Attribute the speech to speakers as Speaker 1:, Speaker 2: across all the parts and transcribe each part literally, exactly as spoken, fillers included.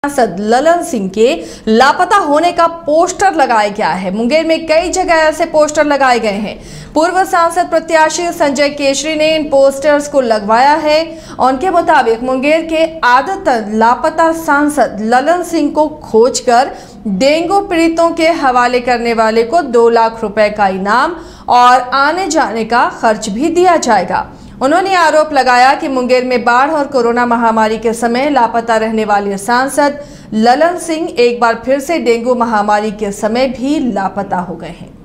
Speaker 1: सांसद ललन सिंह के लापता होने का पोस्टर लगाया गया है। मुंगेर में कई जगह ऐसे पोस्टर लगाए गए हैं। पूर्व सांसद प्रत्याशी संजय केसरी ने इन पोस्टर्स को लगवाया है। उनके मुताबिक मुंगेर के आदतन लापता सांसद ललन सिंह को खोजकर डेंगू पीड़ितों के हवाले करने वाले को दो लाख रुपए का इनाम और आने जाने का खर्च भी दिया जाएगा। उन्होंने आरोप लगाया कि मुंगेर में बाढ़ और कोरोना महामारी के समय लापता रहने वाले सांसद ललन सिंह एक बार फिर से डेंगू महामारी के समय भी लापता हो गए हैं।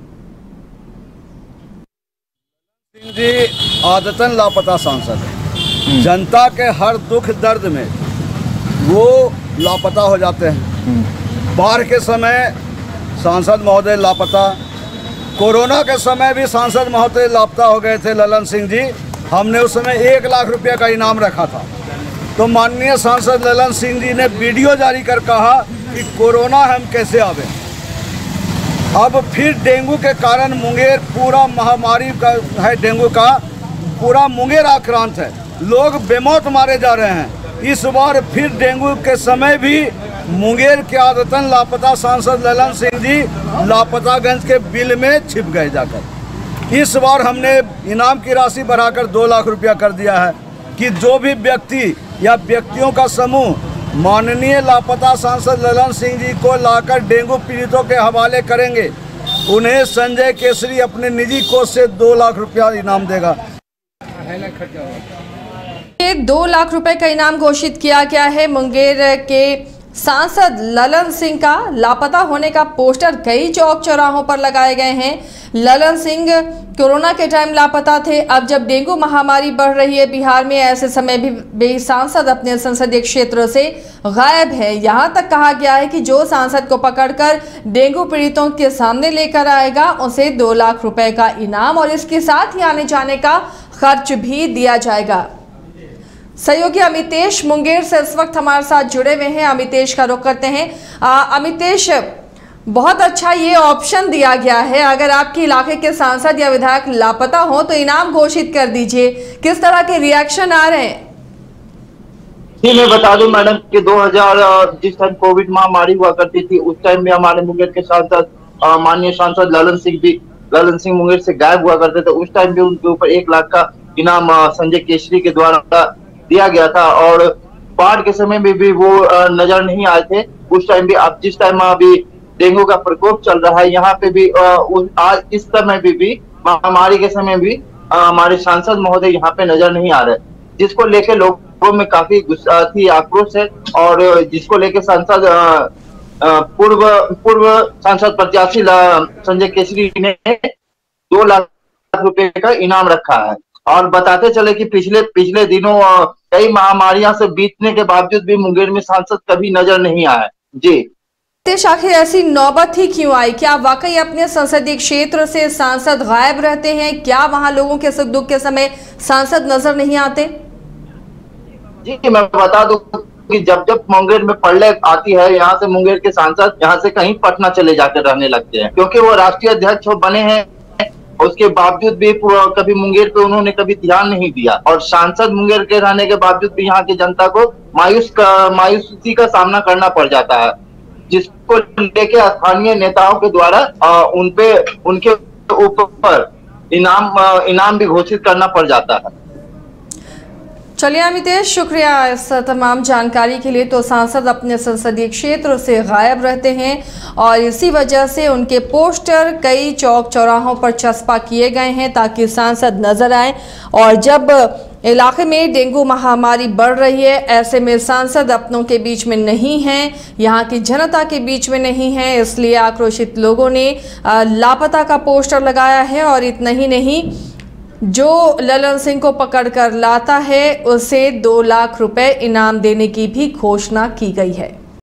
Speaker 2: सिंह जी आदतन लापता सांसद है। जनता के हर दुख दर्द में वो लापता हो जाते हैं। बाढ़ के समय सांसद महोदय लापता, कोरोना के समय भी सांसद महोदय लापता हो गए थे ललन सिंह जी। हमने उस समय एक लाख रुपए का इनाम रखा था, तो माननीय सांसद ललन सिंह जी ने वीडियो जारी कर कहा कि कोरोना हम कैसे आवे। अब फिर डेंगू के कारण मुंगेर पूरा महामारी का है, डेंगू का पूरा मुंगेर आक्रांत है, लोग बेमौत मारे जा रहे हैं। इस बार फिर डेंगू के समय भी मुंगेर के आदतन लापता सांसद ललन सिंह जी लापतागंज के बिल में छिप गए जाकर। इस बार हमने इनाम की राशि बढ़ाकर दो लाख रुपया कर दिया है कि जो भी व्यक्ति या व्यक्तियों का समूह माननीय लापता सांसद ललन सिंह जी को लाकर डेंगू पीड़ितों के हवाले करेंगे, उन्हें संजय केसरी अपने निजी कोष से दो लाख रुपया इनाम देगा।
Speaker 1: दो लाख रुपए का इनाम घोषित किया गया है। मुंगेर के सांसद ललन सिंह का लापता होने का पोस्टर कई चौक चौराहों पर लगाए गए हैं। ललन सिंह कोरोना के टाइम लापता थे। अब जब डेंगू महामारी बढ़ रही है बिहार में, ऐसे समय भी, भी सांसद अपने संसदीय क्षेत्र से गायब है। यहां तक कहा गया है कि जो सांसद को पकड़कर डेंगू पीड़ितों के सामने लेकर आएगा उसे दो लाख रुपए का इनाम और इसके साथ ही आने जाने का खर्च भी दिया जाएगा। सहयोगी अमितेश मुंगेर से इस वक्त हमारे साथ जुड़े हुए हैं। अमितेश का रुख करते हैं। आ, अमितेश, बहुत अच्छा ये ऑप्शन दिया गया है, अगर आपके इलाके के सांसद या विधायक लापता हो तो इनाम घोषित कर दीजिए। किस तरह के रिएक्शन आ रहे हैं?
Speaker 3: जी मैं बता दूं मैडम कि दो हज़ार जिस टाइम कोविड महामारी हुआ करती थी उस टाइम में हमारे मुंगेर के सांसद माननीय सांसद ललन सिंह भी ललन सिंह मुंगेर से गायब हुआ करते थे। उस टाइम भी उनके ऊपर एक लाख का इनाम संजय केसरी के द्वारा दिया गया था और बाढ़ के समय में भी वो नजर नहीं आए थे उस टाइम भी। अब जिस टाइम अभी डेंगू का प्रकोप चल रहा है यहाँ पे भी आज इस समय भी, भी महामारी के समय भी हमारे सांसद महोदय यहाँ पे नजर नहीं आ रहे, जिसको लेके लोगों में काफी गुस्सा थी, आक्रोश है। और जिसको लेके सांसद पूर्व पूर्व सांसद प्रत्याशी संजय केसरी ने दो लाख रुपए का इनाम रखा है। और बताते चले कि पिछले पिछले दिनों कई महामारियां से बीतने के बावजूद भी मुंगेर में सांसद कभी नजर नहीं आए। जी
Speaker 1: आखिर ऐसी नौबत ही क्यों आई? क्या वाकई अपने संसदीय क्षेत्र से सांसद गायब रहते हैं? क्या वहां लोगों के सुख दुख के समय सांसद नजर नहीं आते?
Speaker 3: जी मैं बता दूं कि जब जब मुंगेर में पड़ले आती है यहाँ से मुंगेर के सांसद यहाँ से कहीं पटना चले जाकर रहने लगते हैं, क्योंकि वो राष्ट्रीय अध्यक्ष बने हैं। उसके बावजूद भी कभी मुंगेर पे उन्होंने कभी ध्यान नहीं दिया और सांसद मुंगेर के रहने के बावजूद भी यहाँ की जनता को मायूस का मायूसी का सामना करना पड़ जाता है, जिसको लेके स्थानीय नेताओं के द्वारा उनपे उनके ऊपर इनाम इनाम भी घोषित करना पड़ जाता है।
Speaker 1: चलिए अमितेश, शुक्रिया इस तमाम जानकारी के लिए। तो सांसद अपने संसदीय क्षेत्र से गायब रहते हैं और इसी वजह से उनके पोस्टर कई चौक चौराहों पर चस्पा किए गए हैं ताकि सांसद नजर आए। और जब इलाके में डेंगू महामारी बढ़ रही है ऐसे में सांसद अपनों के बीच में नहीं हैं, यहाँ की जनता के बीच में नहीं है, इसलिए आक्रोशित लोगों ने लापता का पोस्टर लगाया है। और इतना ही नहीं, जो ललन सिंह को पकड़कर लाता है उसे दो लाख रुपए इनाम देने की भी घोषणा की गई है।